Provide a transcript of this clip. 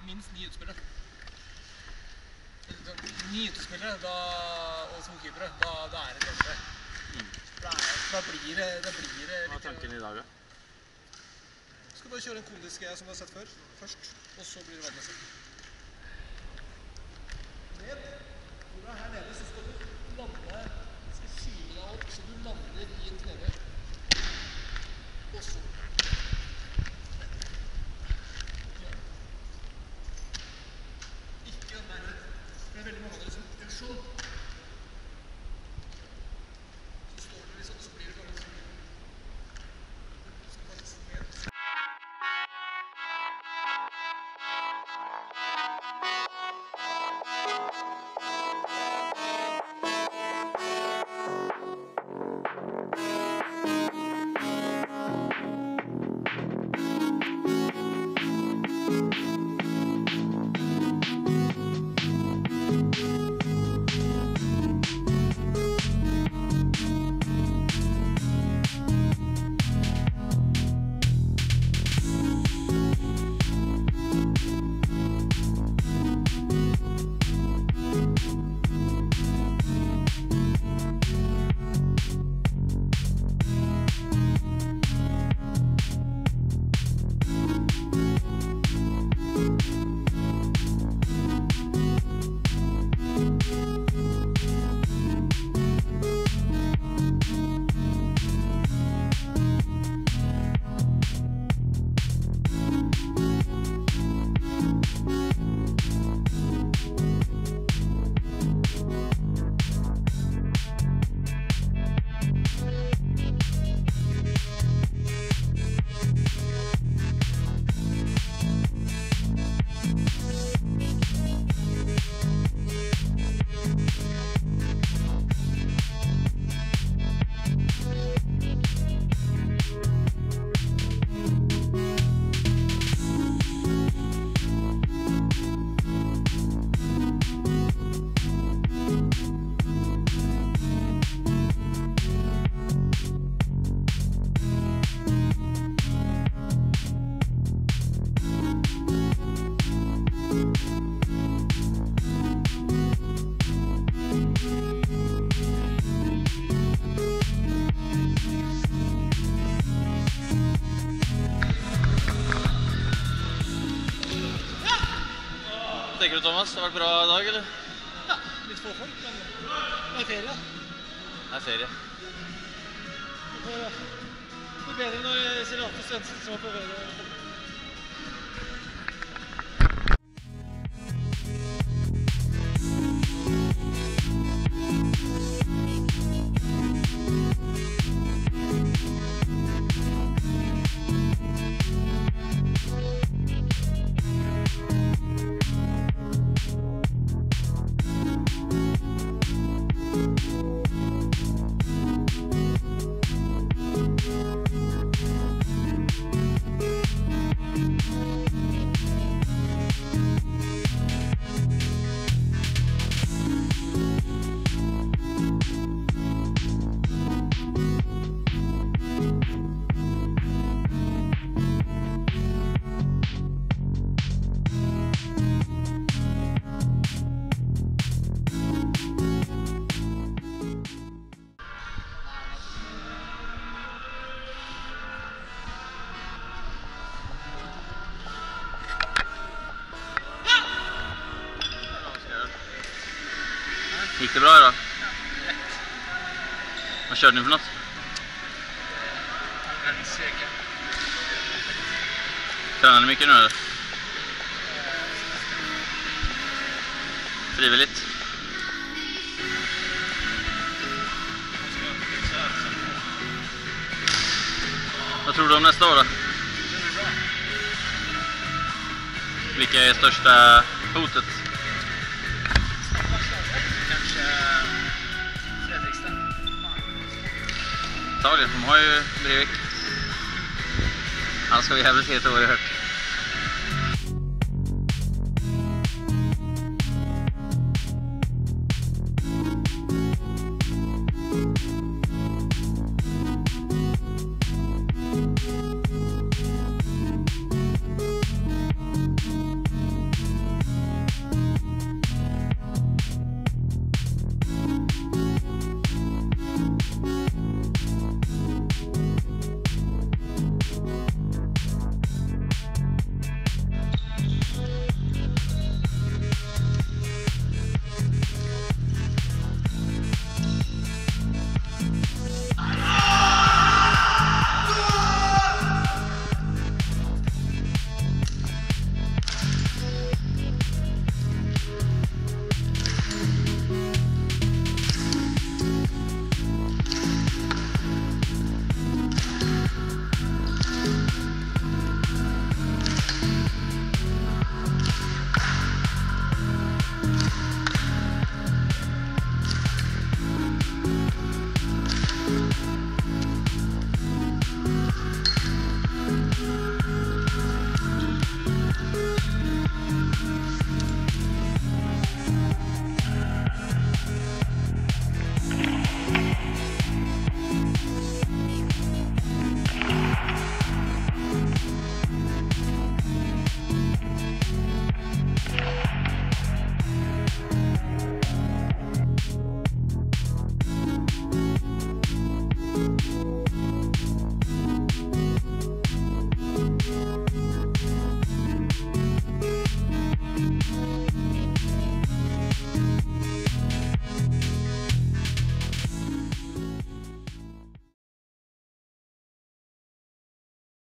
minst 9 utspillere. 9 utespillere, og som keepere, da er det bedre. Da blir det litt... Hva er tanken i dag, da? Skal bare kjøre en kodisk som du har sett før, først, og så blir det verdensett. Ned. Hvor du er her nede, så skal du lande, skal kile deg opp, så du lander i en kneve. Og så. Ikke nærhet. Det er veldig mange av dere som gjør sånn. Så står du liksom, så blir det bare sånn. Du skal faktisk ned. Tenker du, Thomas? Det har vært bra dag, eller? Ja, litt få folk, men det er ferie. Det er ferie. Det blir bedre når Sirate Svensson som var på ferie. Gikk det bra i dag? Hva kjørte du for noe? Trener du mye nå, eller? Frivilligt? Hva tror du om neste år, da? Hvilket er største hotet? Antagligen, de har ju Breivik. Han ska vi rehabilitera år i högt.